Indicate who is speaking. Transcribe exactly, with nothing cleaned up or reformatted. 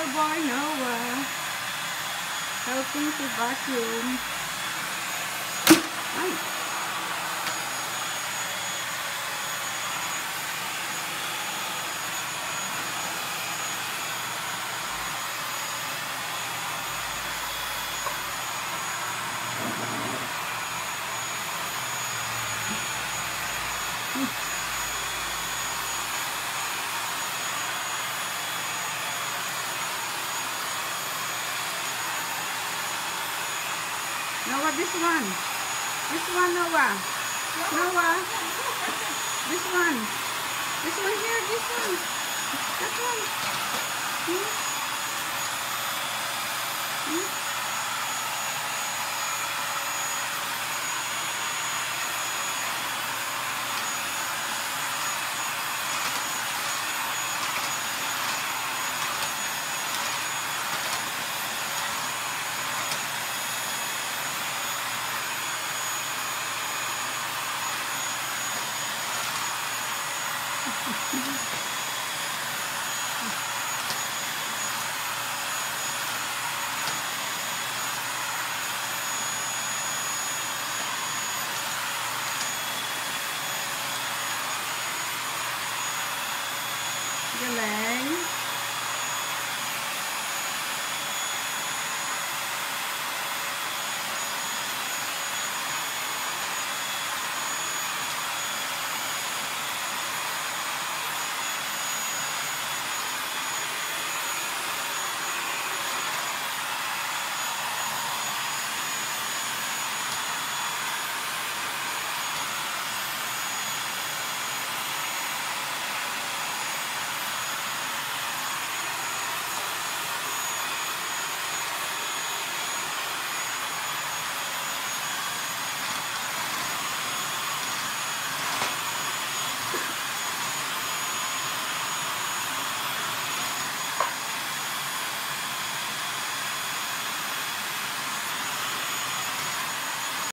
Speaker 1: little boy Noah helping to vacuum. Ay. Noah, this one. This one, Noah. Noah. This one. This one here. This one. That one. Hmm? Hmm?